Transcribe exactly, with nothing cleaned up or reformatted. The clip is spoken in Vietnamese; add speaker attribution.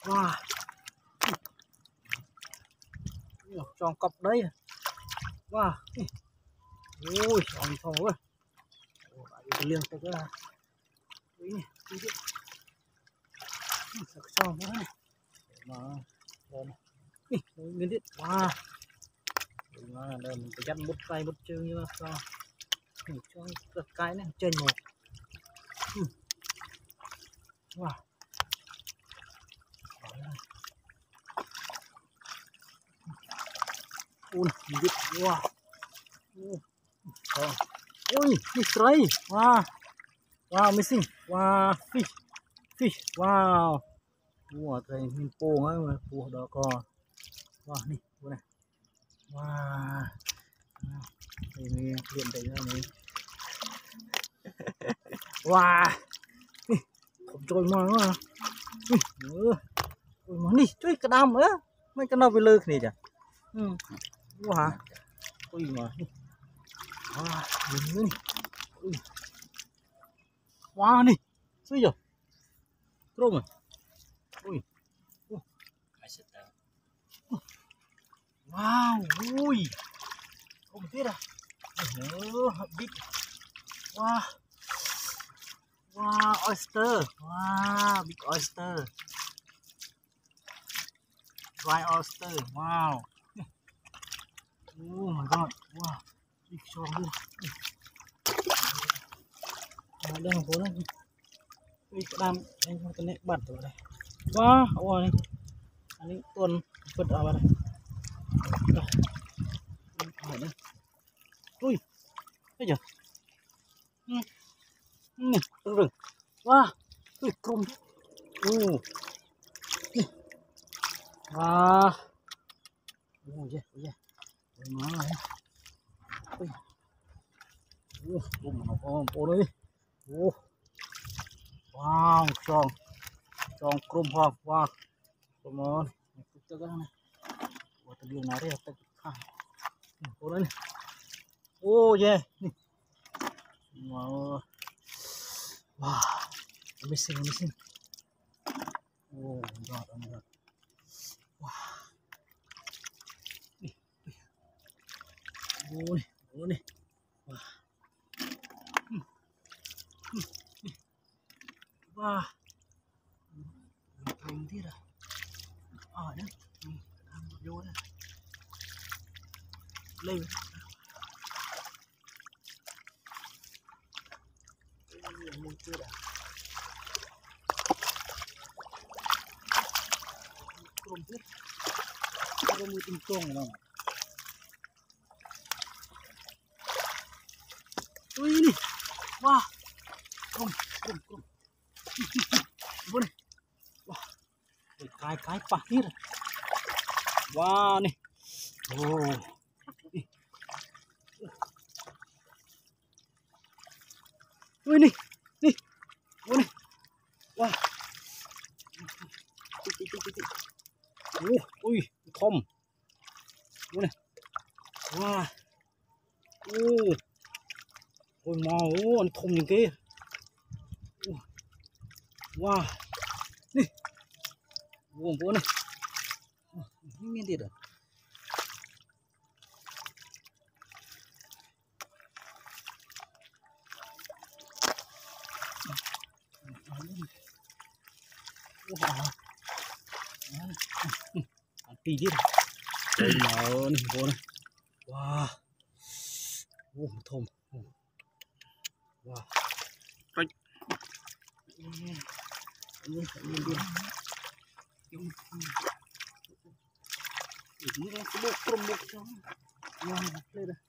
Speaker 1: Wow. Tròn cọc đấy. Wow. Ui, tròn tròn quá. Liên tục ra. Ui, đi đi. Sạc tròn quá này. Mà rồi này. Ui, nguyên điện. Wow. Mà đây mình phải dắt bút tay bút chân như sao. Cho các cái này trên một. Wow. Ui, điện. Wow. Ui, fish ray. Wow. Wow, missing. Wow, fish. Fish. Wow. Wow, thầy mình po ấy mà po đó co. Wow, này, po này. Wow. Đây mình hiện tại ra này. Wow. Không trôi mà quá. Ui, mà đi, chơi cái đam nữa. Mấy cái nào bị lơ này chả. Ừ. Wow. Ui mà. Wow, nhìn ui. Wow, này. Suy rồi. Trông rồi. Ui. Wow, ui. Không biết à. Big. Wow. Wow, oyster. Wow, big oyster. Dry oyster. Wow. Oh my god. Wow. Big strong luôn. À, đây là phố này. Ui, cái đam anh không cái này bẩn rồi đây. Wow, wow này. Anh ấy tuần vượt ở đây. Ở đây. Ui. Thấy chưa? Ừ. Ừ, rừng rừng. Wow. Ui, crom. Ồ. Wow. Ôi da, ôi da. Ôi má này. Ui. Ui, crom nó có bộ đấy. Ồ. Wow, tròn. Tròn crom hoa. Wow. Come on. Kita kan này. Ủa tao điều nào đấy tao khai. Bộ đấy này. Oh yeah. Wow. Wow. Amazing, amazing. Oh my god, oh my god. Wow. Ôi, ôi này. Wow. Wow. Thành thế rồi. Ở đấy. Ăn vô đây. Lên. Mua chưa đã. Không biết. Không mua tinh tông nào. Ui đi. Wow. Không, không, không. Vô này. Wow. Cái cái bạc hết rồi. Wow này. Oh. Ui này. Đi. Vô này. Wow. Ui, ui, không. Vô này. Wow. Ui. Ôi mà ôi, anh không những kia. Wow. Đi. Vô vô này. Không nghe gì được. Wow. Ăn tí chứ. Ôi mà ơi, vô này. Wow. Vô một thùng. Wow. Right. Yeah. Ini ini dia. Ini kan sebut prombok sama. Wah, boleh dah.